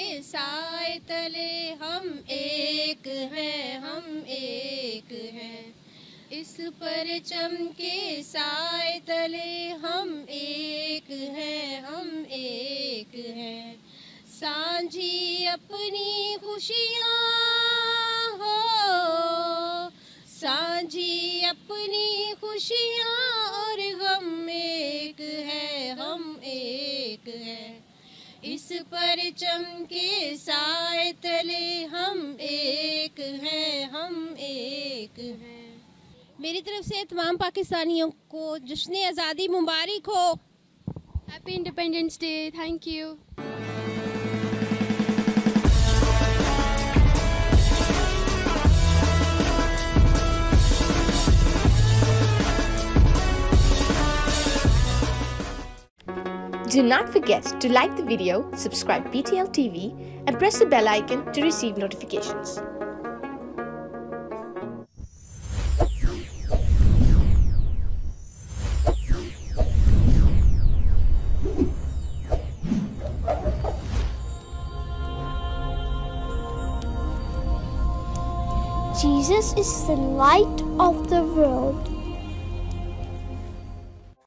साए तले हम एक हैं, हम एक हैं। इस परचम के साए तले हम एक हैं, हम एक हैं। सांझी अपनी खुशियाँ हो, सांझी अपनी खुशियाँ और गम एक है, हम एक हैं। इस परचम के साए तले हम एक हैं, हम एक हैं। मेरी तरफ से तमाम पाकिस्तानियों को जश्न आज़ादी मुबारक हो। Happy independence day. Thank you. Do not forget to like the video, subscribe BTL TV and press the bell icon to receive notifications. Jesus is the light of the world.